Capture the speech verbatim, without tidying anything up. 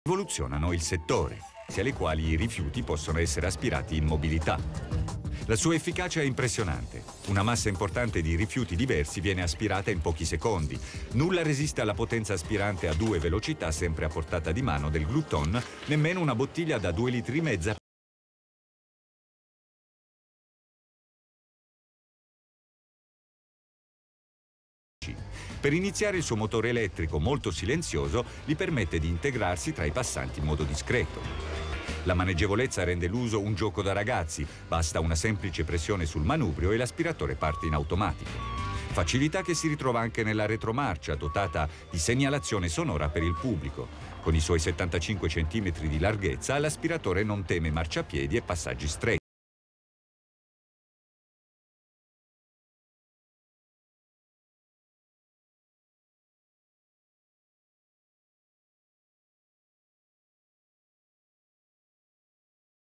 rivoluzionano il settore, sia le quali i rifiuti possono essere aspirati in mobilità. La sua efficacia è impressionante. Una massa importante di rifiuti diversi viene aspirata in pochi secondi. Nulla resiste alla potenza aspirante a due velocità sempre a portata di mano del Gluton, nemmeno una bottiglia da due litri e mezza. Per iniziare il suo motore elettrico molto silenzioso gli permette di integrarsi tra i passanti in modo discreto. La maneggevolezza rende l'uso un gioco da ragazzi, basta una semplice pressione sul manubrio e l'aspiratore parte in automatico. Facilità che si ritrova anche nella retromarcia, dotata di segnalazione sonora per il pubblico. Con i suoi settantacinque centimetri di larghezza, l'aspiratore non teme marciapiedi e passaggi stretti.